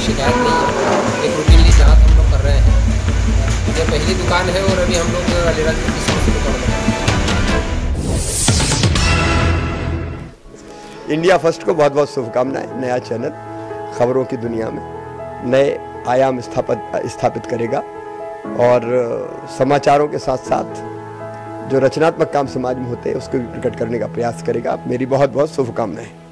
शिकायत नहीं है। एक रूटीनली जांच हम लोग कर रहे हैं। ये पहली दुकान है और अभी हम लोग अलीराजपुर की समस्या को कर रहे हैं। इंडिया फर्स्ट को बहुत बहुत शुभकामनाएं। नया चैनल खबरों की दुनिया में नए आयाम स्थापित करेगा और समाचारों के साथ साथ जो रचनात्मक काम समाज में होते हैं उसको भी प्रकट करने का प्रयास करेगा। मेरी बहुत बहुत शुभकामनाएं।